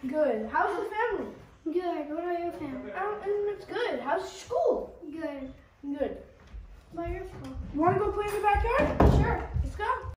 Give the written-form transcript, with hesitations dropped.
Good. How's the family? Good. What about your family? It's good. How's school? Good. Good. What about your school? You want to go play in the backyard? Sure. Let's go.